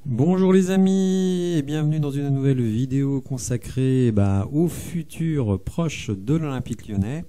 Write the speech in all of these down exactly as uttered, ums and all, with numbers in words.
Bonjour les amis et bienvenue dans une nouvelle vidéo consacrée bah, au futur proche de l'Olympique Lyonnais.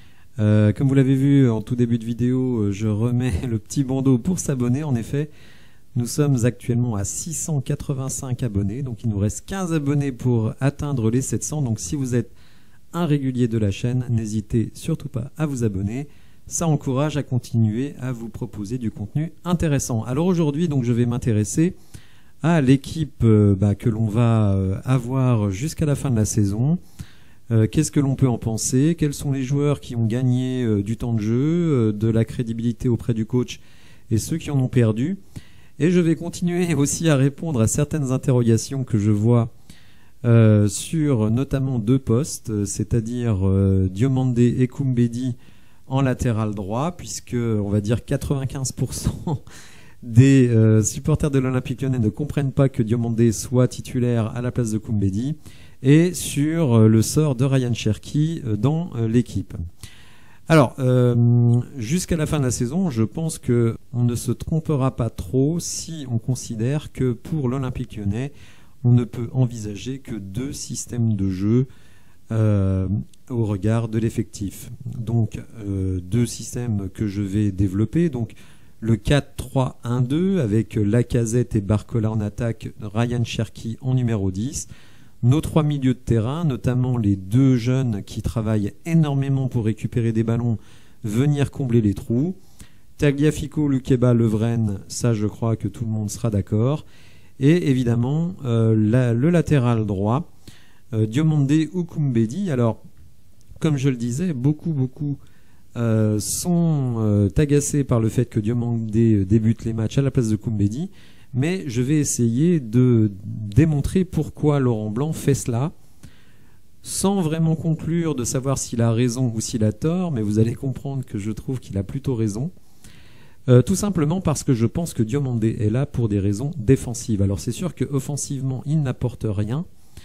Euh, comme vous l'avez vu en tout début de vidéo, je remets le petit bandeau pour s'abonner. En effet, nous sommes actuellement à six cent quatre-vingt-cinq abonnés, donc il nous reste quinze abonnés pour atteindre les sept cents. Donc si vous êtes un régulier de la chaîne, n'hésitez surtout pas à vous abonner. Ça encourage à continuer à vous proposer du contenu intéressant. Alors aujourd'hui, donc je vais m'intéresser à l'équipe euh, bah, que l'on va euh, avoir jusqu'à la fin de la saison. Euh, Qu'est-ce que l'on peut en penser? Quels sont les joueurs qui ont gagné euh, du temps de jeu, euh, de la crédibilité auprès du coach et ceux qui en ont perdu? Et je vais continuer aussi à répondre à certaines interrogations que je vois euh, sur notamment deux postes, c'est-à-dire euh, Diomandé et Koumbedi en latéral droit, puisque on va dire quatre-vingt-quinze pour cent des euh, supporters de l'Olympique Lyonnais ne comprennent pas que Diomandé soit titulaire à la place de Koumbedi, et sur euh, le sort de Ryan Cherki euh, dans euh, l'équipe. Alors, euh, jusqu'à la fin de la saison, je pense que on ne se trompera pas trop si on considère que pour l'Olympique Lyonnais, on ne peut envisager que deux systèmes de jeu euh, au regard de l'effectif. Donc, euh, deux systèmes que je vais développer. Donc, le quatre trois un deux avec Lacazette et Barcola en attaque, Ryan Cherki en numéro dix. Nos trois milieux de terrain, notamment les deux jeunes qui travaillent énormément pour récupérer des ballons, venir combler les trous. Tagliafico, Lukeba, Lovren, ça je crois que tout le monde sera d'accord. Et évidemment, euh, la, le latéral droit, euh, Diomandé ou Koumbedi. Alors, comme je le disais, beaucoup, beaucoup Euh, sont euh, agacés par le fait que Diomandé débute les matchs à la place de Koumbedi, mais je vais essayer de démontrer pourquoi Laurent Blanc fait cela, sans vraiment conclure de savoir s'il a raison ou s'il a tort, mais vous allez comprendre que je trouve qu'il a plutôt raison. Euh, tout simplement parce que je pense que Diomandé est là pour des raisons défensives. Alors c'est sûr qu'offensivement, il n'apporte rien.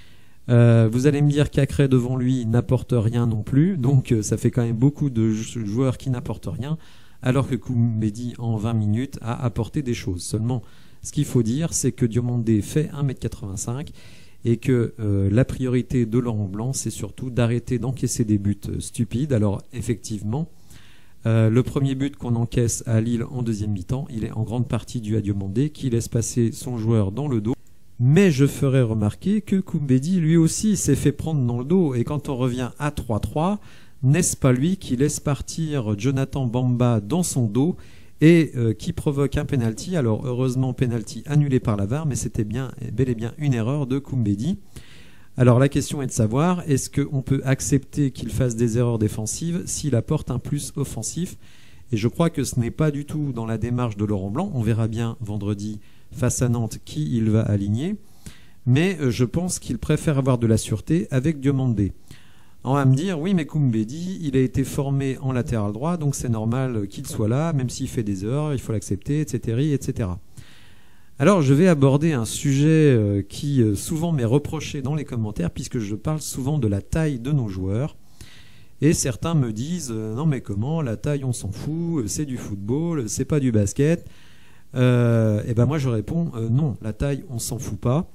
Euh, vous allez me dire qu'Acré devant lui n'apporte rien non plus, donc euh, ça fait quand même beaucoup de joueurs qui n'apportent rien, alors que Koumbedi en vingt minutes a apporté des choses. Seulement, ce qu'il faut dire, c'est que Diomandé fait un mètre quatre-vingt-cinq et que euh, la priorité de Laurent Blanc, c'est surtout d'arrêter d'encaisser des buts stupides. Alors effectivement, euh, le premier but qu'on encaisse à Lille en deuxième mi-temps, il est en grande partie dû à Diomandé qui laisse passer son joueur dans le dos. Mais je ferai remarquer que Koumbedi lui aussi s'est fait prendre dans le dos, et quand on revient à trois trois, n'est-ce pas lui qui laisse partir Jonathan Bamba dans son dos et euh, qui provoque un penalty? Alors heureusement penalty annulé par la V A R, mais c'était bien bel et bien une erreur de Koumbedi. Alors la question est de savoir, est-ce qu'on peut accepter qu'il fasse des erreurs défensives s'il apporte un plus offensif? Et je crois que ce n'est pas du tout dans la démarche de Laurent Blanc. On verra bien vendredi face à Nantes qui il va aligner, mais je pense qu'il préfère avoir de la sûreté avec Diomandé. On va me dire, oui mais Koumbedi, il a été formé en latéral droit, donc c'est normal qu'il soit là, même s'il fait des erreurs, il faut l'accepter, et cetera, et cetera. Alors je vais aborder un sujet qui souvent m'est reproché dans les commentaires, puisque je parle souvent de la taille de nos joueurs, et certains me disent, non mais comment, la taille on s'en fout, c'est du football, c'est pas du basket. Euh, et ben moi je réponds euh, non, la taille on s'en fout pas.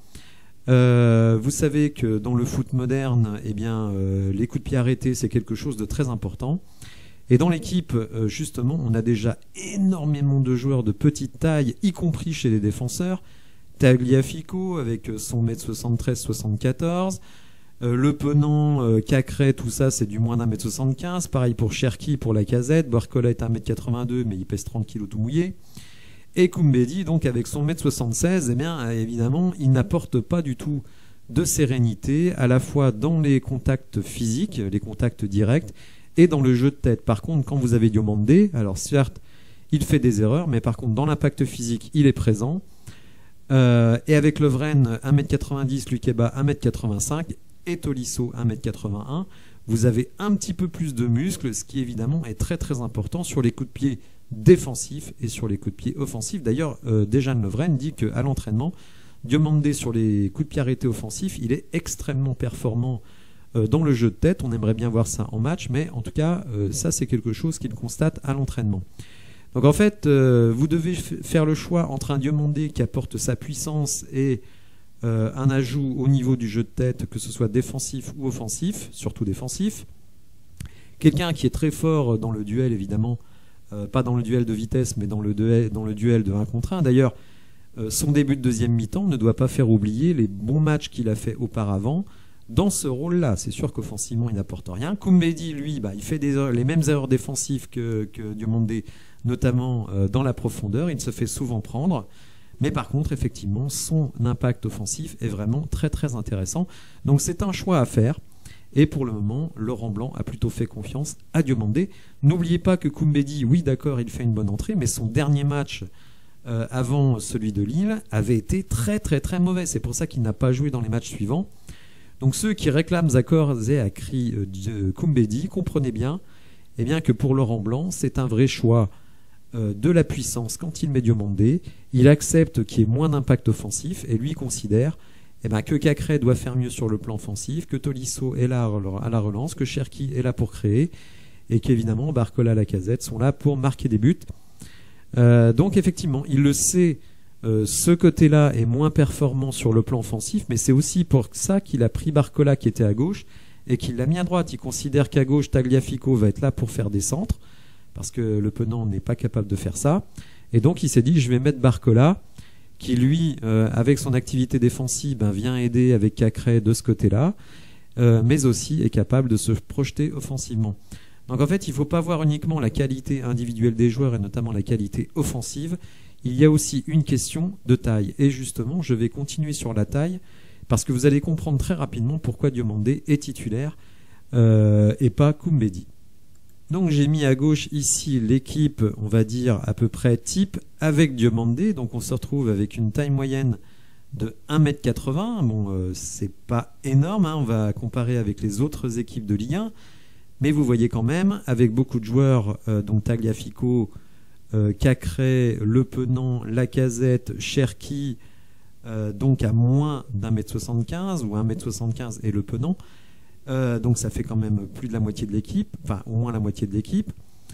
Euh, vous savez que dans le foot moderne, eh bien euh, les coups de pied arrêtés c'est quelque chose de très important. Et dans l'équipe euh, justement, on a déjà énormément de joueurs de petite taille, y compris chez les défenseurs. Tagliafico avec son un mètre soixante-treize soixante-quatorze. Euh, le Penant, euh, Cacré, tout ça c'est du moins d'un mètre soixante-quinze. Pareil pour Cherki, pour Lacazette. Barcola est un mètre quatre-vingt-deux mais il pèse trente kilos tout mouillé. Et Koumbedi, donc avec son un mètre soixante-seize, eh bien, évidemment, il n'apporte pas du tout de sérénité, à la fois dans les contacts physiques, les contacts directs, et dans le jeu de tête. Par contre, quand vous avez Diomandé, alors certes, il fait des erreurs, mais par contre, dans l'impact physique, il est présent. Euh, et avec Lovren, un mètre quatre-vingt-dix, Lukeba, un mètre quatre-vingt-cinq, et Tolisso, un mètre quatre-vingt-un, vous avez un petit peu plus de muscles, ce qui évidemment est très très important sur les coups de pied défensif et sur les coups de pied offensifs. D'ailleurs, euh, Dejan Lovren dit qu'à l'entraînement, Diomandé sur les coups de pied arrêtés offensifs, il est extrêmement performant euh, dans le jeu de tête. On aimerait bien voir ça en match, mais en tout cas, euh, ça c'est quelque chose qu'il constate à l'entraînement. Donc en fait, euh, vous devez faire le choix entre un Diomandé qui apporte sa puissance et euh, un ajout au niveau du jeu de tête, que ce soit défensif ou offensif, surtout défensif. Quelqu'un qui est très fort dans le duel, évidemment, euh, pas dans le duel de vitesse, mais dans le duel, dans le duel de un contre un. D'ailleurs, euh, son début de deuxième mi-temps ne doit pas faire oublier les bons matchs qu'il a fait auparavant dans ce rôle-là. C'est sûr qu'offensivement, il n'apporte rien. Koumbedi, lui, bah, il fait des erreurs, les mêmes erreurs défensives que, que Diomandé, notamment euh, dans la profondeur. Il se fait souvent prendre. Mais par contre, effectivement, son impact offensif est vraiment très très intéressant. Donc c'est un choix à faire. Et pour le moment, Laurent Blanc a plutôt fait confiance à Diomandé. N'oubliez pas que Koumbedi, oui d'accord, il fait une bonne entrée, mais son dernier match euh, avant celui de Lille avait été très très très mauvais. C'est pour ça qu'il n'a pas joué dans les matchs suivants. Donc ceux qui réclament à corps et à cri euh, de Koumbedi, comprenez bien, eh bien que pour Laurent Blanc, c'est un vrai choix euh, de la puissance quand il met Diomandé. Il accepte qu'il y ait moins d'impact offensif et lui considère eh ben, que Cacré doit faire mieux sur le plan offensif, que Tolisso est là à la relance, que Cherki est là pour créer, et qu'évidemment Barcola et Lacazette sont là pour marquer des buts. Euh, donc effectivement, il le sait, euh, ce côté-là est moins performant sur le plan offensif, mais c'est aussi pour ça qu'il a pris Barcola qui était à gauche, et qu'il l'a mis à droite. Il considère qu'à gauche, Tagliafico va être là pour faire des centres, parce que le Penant n'est pas capable de faire ça. Et donc il s'est dit, je vais mettre Barcola, qui lui, euh, avec son activité défensive, ben, vient aider avec Cacré de ce côté-là, euh, mais aussi est capable de se projeter offensivement. Donc en fait, il ne faut pas voir uniquement la qualité individuelle des joueurs et notamment la qualité offensive. Il y a aussi une question de taille. Et justement, je vais continuer sur la taille parce que vous allez comprendre très rapidement pourquoi Diomandé est titulaire euh, et pas Koumbedi. Donc j'ai mis à gauche ici l'équipe, on va dire à peu près type, avec Diomandé. Donc on se retrouve avec une taille moyenne de un mètre quatre-vingts. Bon, euh, c'est pas énorme, hein, on va comparer avec les autres équipes de Ligue un. Mais vous voyez quand même, avec beaucoup de joueurs, euh, dont Tagliafico, euh, Cacré, Le Penant, Lacazette, Cherki, euh, donc à moins d'un mètre soixante-quinze ou un mètre soixante-quinze et Le Penant. Euh, donc ça fait quand même plus de la moitié de l'équipe, enfin au moins la moitié de l'équipe.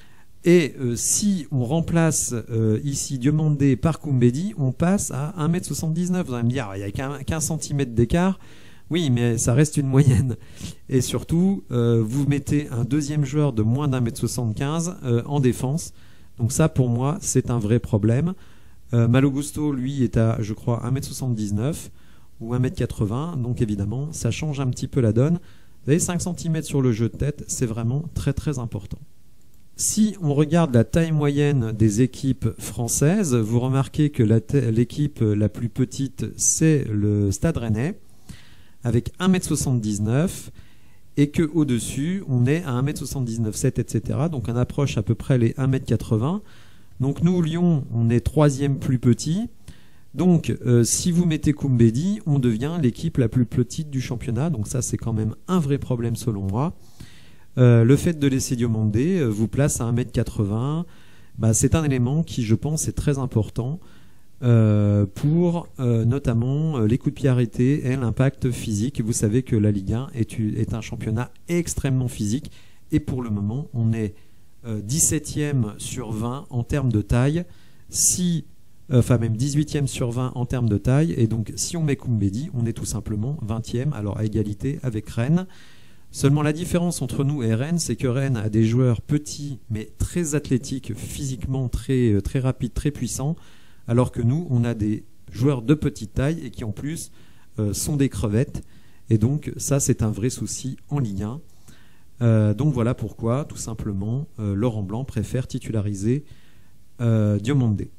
Et euh, si on remplace euh, ici Diomandé par Koumbedi, on passe à un mètre soixante-dix-neuf. Vous allez me dire, il n'y a qu'un qu'un centimètre d'écart. Oui, mais ça reste une moyenne. Et surtout, euh, vous mettez un deuxième joueur de moins d'un mètre soixante-quinze euh, en défense. Donc ça, pour moi, c'est un vrai problème. Euh, Malo Gusto, lui, est à, je crois, un mètre soixante-dix-neuf ou un mètre quatre-vingts. Donc évidemment, ça change un petit peu la donne. Vous avez cinq centimètres sur le jeu de tête, c'est vraiment très très important. Si on regarde la taille moyenne des équipes françaises, vous remarquez que l'équipe la, la plus petite, c'est le Stade Rennais, avec un mètre soixante-dix-neuf, et qu'au-dessus, on est à un mètre soixante-dix-neuf virgule sept, et cetera. Donc on approche à peu près les un mètre quatre-vingts. Donc nous, Lyon, on est troisième plus petit. Donc, euh, si vous mettez Koumbedi, on devient l'équipe la plus petite du championnat. Donc ça, c'est quand même un vrai problème selon moi. Euh, le fait de laisser Diomandé euh, vous place à un mètre quatre-vingts. Bah, c'est un élément qui, je pense, est très important euh, pour euh, notamment euh, les coups de pied arrêtés et l'impact physique. Vous savez que la Ligue un est, est un championnat extrêmement physique. Et pour le moment, on est euh, dix-septième sur vingt en termes de taille. Si enfin même dix-huitième sur vingt en termes de taille, et donc si on met Koumbedi, on est tout simplement vingtième, alors à égalité avec Rennes. Seulement la différence entre nous et Rennes, c'est que Rennes a des joueurs petits, mais très athlétiques, physiquement très, très rapides, très puissants, alors que nous, on a des joueurs de petite taille, et qui en plus euh, sont des crevettes, et donc ça c'est un vrai souci en Ligue un. Euh, donc voilà pourquoi, tout simplement, euh, Laurent Blanc préfère titulariser euh, Diomandé.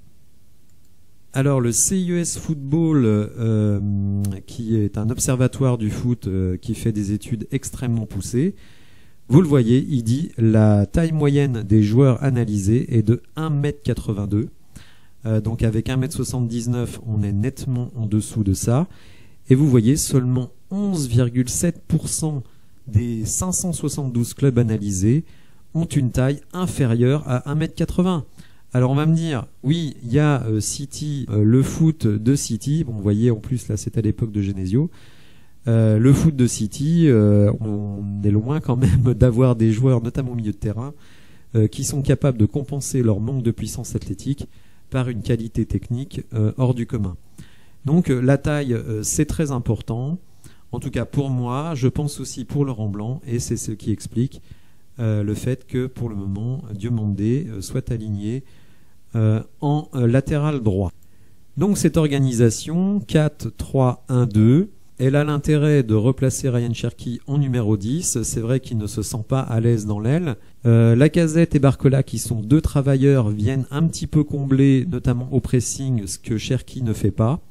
Alors le C I E S Football, euh, qui est un observatoire du foot euh, qui fait des études extrêmement poussées, vous le voyez, il dit la taille moyenne des joueurs analysés est de un mètre quatre-vingt-deux. Euh, donc avec un mètre soixante-dix-neuf, on est nettement en dessous de ça. Et vous voyez, seulement onze virgule sept pour cent des cinq cent soixante-douze clubs analysés ont une taille inférieure à un mètre quatre-vingts. Alors on va me dire, oui, il y a euh, City, euh, le foot de City, bon, vous voyez en plus là c'est à l'époque de Genesio, euh, le foot de City, euh, on est loin quand même d'avoir des joueurs, notamment au milieu de terrain, euh, qui sont capables de compenser leur manque de puissance athlétique par une qualité technique euh, hors du commun. Donc euh, la taille, euh, c'est très important. En tout cas pour moi, je pense aussi pour Laurent Blanc, et c'est ce qui explique euh, le fait que pour le moment, Diomandé euh, soit aligné euh, en euh, latéral droit. Donc cette organisation quatre trois un deux, elle a l'intérêt de replacer Ryan Cherki en numéro dix. C'est vrai qu'il ne se sent pas à l'aise dans l'aile. Euh, Lacazette et Barcola, qui sont deux travailleurs, viennent un petit peu combler, notamment au pressing, ce que Cherki ne fait pas.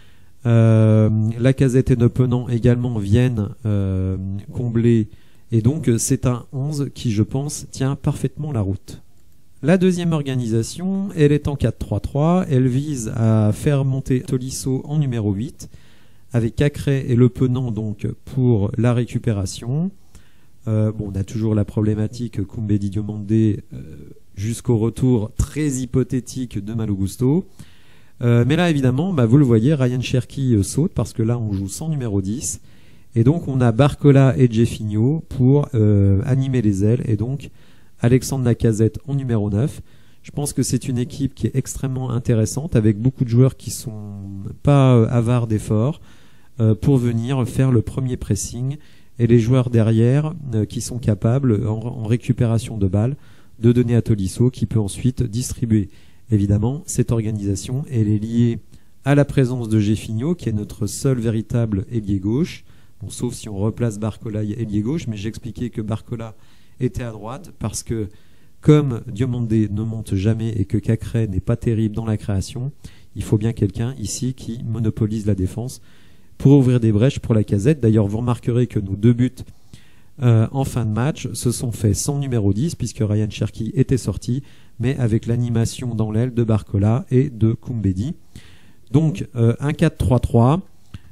Euh, Lacazette et Nepenant également viennent euh, combler, et donc c'est un onze qui, je pense, tient parfaitement la route. La deuxième organisation, elle est en quatre trois trois, elle vise à faire monter Tolisso en numéro huit, avec Cacré et Lepenant donc pour la récupération. Euh, bon, on a toujours la problématique Koumbedi Diomandé euh, jusqu'au retour très hypothétique de Malo Gusto. Euh, mais là, évidemment, bah, vous le voyez, Ryan Cherki euh, saute parce que là, on joue sans numéro dix. Et donc, on a Barcola et Jeffinho pour euh, animer les ailes. Et donc, Alexandre Lacazette en numéro neuf. Je pense que c'est une équipe qui est extrêmement intéressante avec beaucoup de joueurs qui sont pas euh, avares d'efforts euh, pour venir faire le premier pressing. Et les joueurs derrière euh, qui sont capables, en, en récupération de balles, de donner à Tolisso qui peut ensuite distribuer. Évidemment, cette organisation, elle est liée à la présence de Jeffinho, qui est notre seul véritable ailier gauche, bon, sauf si on replace Barcola ailier gauche, mais j'expliquais que Barcola était à droite, parce que comme Diomandé ne monte jamais et que Cacré n'est pas terrible dans la création, il faut bien quelqu'un ici qui monopolise la défense pour ouvrir des brèches pour Lacazette. D'ailleurs, vous remarquerez que nos deux buts euh, en fin de match se sont faits sans numéro dix, puisque Ryan Cherki était sorti, mais avec l'animation dans l'aile de Barcola et de Koumbedi. Donc euh, un quatre trois trois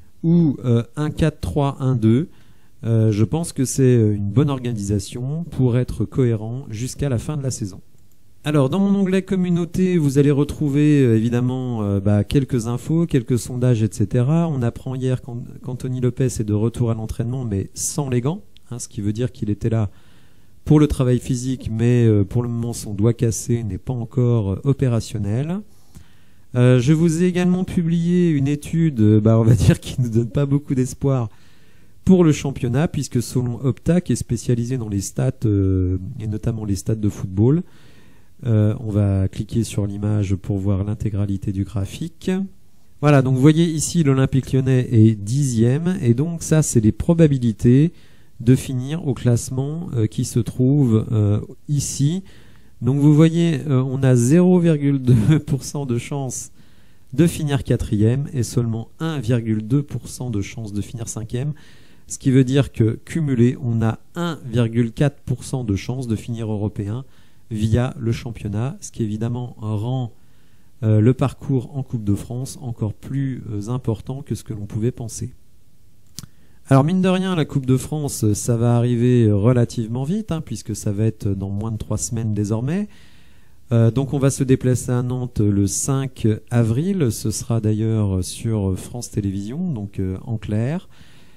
ou euh, un quatre trois un deux, euh, je pense que c'est une bonne organisation pour être cohérent jusqu'à la fin de la saison. Alors dans mon onglet communauté, vous allez retrouver euh, évidemment euh, bah, quelques infos, quelques sondages, et cetera. On apprend hier qu'Anthony Lopez est de retour à l'entraînement, mais sans les gants, hein, ce qui veut dire qu'il était là pour le travail physique, mais euh, pour le moment son doigt cassé n'est pas encore euh, opérationnel. Euh, je vous ai également publié une étude, euh, bah, on va dire, qui ne nous donne pas beaucoup d'espoir pour le championnat, puisque selon Opta, qui est spécialisé dans les stats, euh, et notamment les stats de football, euh, on va cliquer sur l'image pour voir l'intégralité du graphique. Voilà, donc vous voyez ici l'Olympique Lyonnais est dixième, et donc ça c'est les probabilités de finir au classement euh, qui se trouve euh, ici. Donc vous voyez, euh, on a zéro virgule deux pour cent de chance de finir quatrième et seulement un virgule deux pour cent de chance de finir cinquième. Ce qui veut dire que cumulé, on a un virgule quatre pour cent de chance de finir européen via le championnat, ce qui évidemment rend euh, le parcours en Coupe de France encore plus euh, important que ce que l'on pouvait penser. Alors mine de rien, la Coupe de France, ça va arriver relativement vite, hein, puisque ça va être dans moins de trois semaines désormais. Euh, donc on va se déplacer à Nantes le cinq avril, ce sera d'ailleurs sur France Télévisions, donc euh, en clair.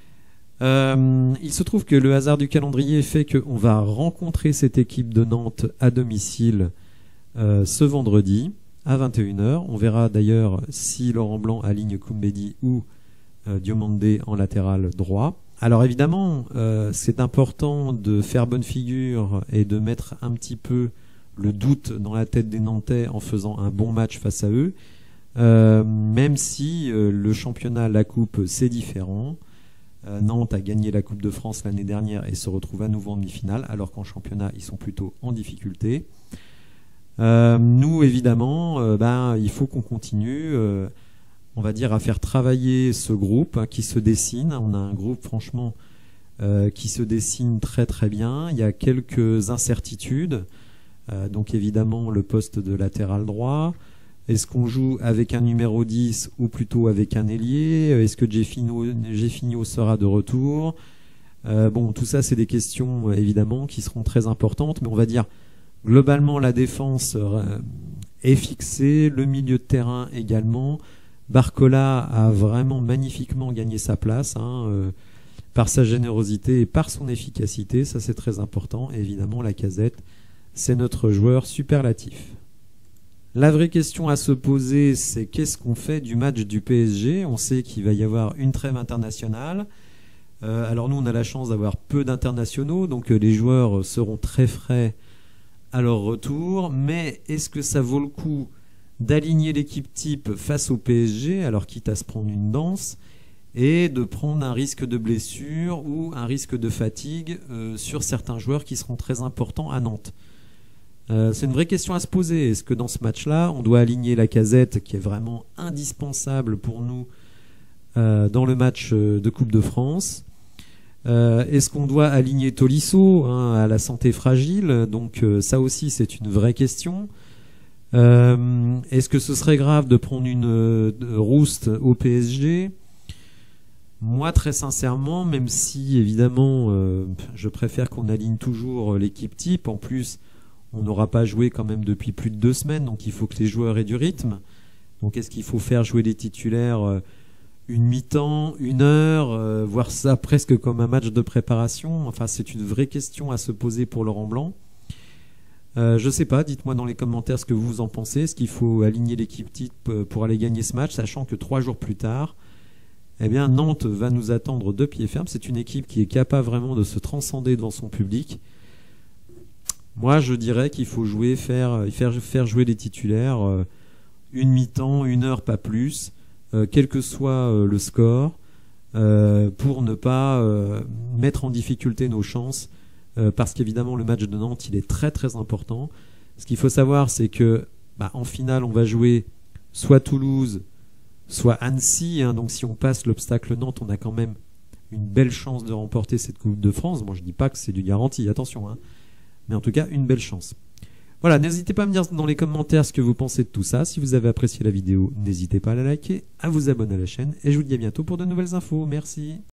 Euh, il se trouve que le hasard du calendrier fait qu'on va rencontrer cette équipe de Nantes à domicile euh, ce vendredi à vingt et une heures. On verra d'ailleurs si Laurent Blanc aligne Koumbedi ou Euh, Diomandé en latéral droit. Alors évidemment, euh, c'est important de faire bonne figure et de mettre un petit peu le doute dans la tête des Nantais en faisant un bon match face à eux, euh, même si euh, le championnat, la coupe, c'est différent. Euh, Nantes a gagné la Coupe de France l'année dernière et se retrouve à nouveau en demi-finale, alors qu'en championnat, ils sont plutôt en difficulté. Euh, nous, évidemment, euh, ben, il faut qu'on continue euh, on va dire à faire travailler ce groupe hein, qui se dessine. On a un groupe franchement euh, qui se dessine très très bien. Il y a quelques incertitudes. Euh, donc évidemment le poste de latéral droit. Est-ce qu'on joue avec un numéro dix ou plutôt avec un ailier? Est-ce que Jeffinho, Jeffinho sera de retour? euh, Bon, tout ça c'est des questions évidemment qui seront très importantes. Mais on va dire globalement la défense euh, est fixée. Le milieu de terrain également. Barcola a vraiment magnifiquement gagné sa place hein, euh, par sa générosité et par son efficacité, ça c'est très important. Et évidemment Lacazette c'est notre joueur superlatif. La vraie question à se poser, c'est qu'est-ce qu'on fait du match du P S G? On sait qu'il va y avoir une trêve internationale. Euh, alors nous, on a la chance d'avoir peu d'internationaux, donc euh, les joueurs seront très frais à leur retour. Mais est-ce que ça vaut le coup d'aligner l'équipe type face au P S G, alors quitte à se prendre une danse, et de prendre un risque de blessure ou un risque de fatigue euh, sur certains joueurs qui seront très importants à Nantes? Euh, c'est une vraie question à se poser. Est-ce que dans ce match-là, on doit aligner Lacazette, qui est vraiment indispensable pour nous euh, dans le match de Coupe de France? euh, Est-ce qu'on doit aligner Tolisso, hein, à la santé fragile? Donc euh, ça aussi, c'est une vraie question. Euh, Est-ce que ce serait grave de prendre une euh, rouste au P S G? Moi, très sincèrement, même si évidemment euh, je préfère qu'on aligne toujours l'équipe type, en plus on n'aura pas joué quand même depuis plus de deux semaines, donc il faut que les joueurs aient du rythme. Donc est-ce qu'il faut faire jouer les titulaires euh, une mi-temps, une heure, euh, voir ça presque comme un match de préparation? Enfin, c'est une vraie question à se poser pour Laurent Blanc. Euh, je sais pas, dites-moi dans les commentaires ce que vous en pensez. Est-ce qu'il faut aligner l'équipe type pour aller gagner ce match, sachant que trois jours plus tard, eh bien, Nantes va nous attendre de pied ferme. C'est une équipe qui est capable vraiment de se transcender devant son public. Moi, je dirais qu'il faut jouer, faire, faire, faire jouer les titulaires euh, une mi-temps, une heure, pas plus, euh, quel que soit euh, le score, euh, pour ne pas euh, mettre en difficulté nos chances, euh, parce qu'évidemment le match de Nantes, il est très très important. Ce qu'il faut savoir, c'est que bah, en finale, on va jouer soit Toulouse, soit Annecy, hein, donc si on passe l'obstacle Nantes, on a quand même une belle chance de remporter cette Coupe de France. Bon, je dis pas que c'est du garanti, attention, hein. Mais en tout cas, une belle chance. Voilà, n'hésitez pas à me dire dans les commentaires ce que vous pensez de tout ça. Si vous avez apprécié la vidéo, n'hésitez pas à la liker, à vous abonner à la chaîne. Et je vous dis à bientôt pour de nouvelles infos. Merci.